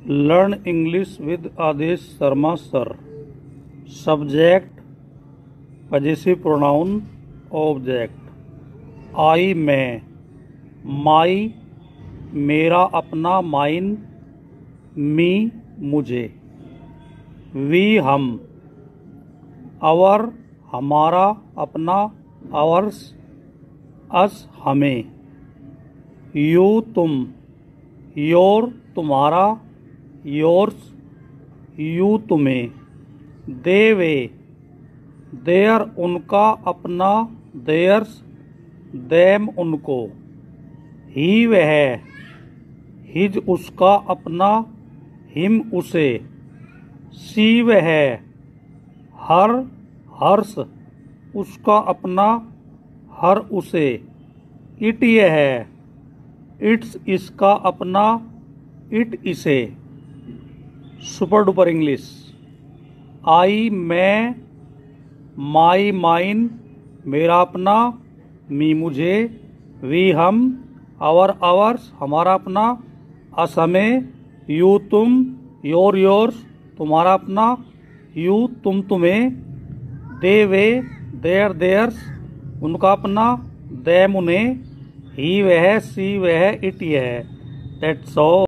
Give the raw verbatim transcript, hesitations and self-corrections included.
Learn English with Adesh Sharma sir. Subject possessive pronoun object I मैं, my मेरा अपना, mine मी मुझे, वी हम, आवर हमारा अपना, आवर्स अस हमें, यू तुम, योर तुम्हारा, योर्स यू तुम्हें, दे वे देयर उनका अपना, देयर्स देम उनको, ही वह हिज उसका अपना, हिम उसे, सी वह हर हर्ष उसका अपना, हर उसे, इट यह इट्स इसका अपना, इट इसे। Super duper English. आई मैं, माई माइन मेरा अपना, मी मुझे, वी हम, आवर आवर्स हमारा अपना, अस हमें, यू तुम, योर योर्स तुम्हारा अपना, यू तुम तुम्हें, दे वे देयर देयर्स उनका अपना, देम उन्हें, ही वह, सी वह, इट यह। That's all.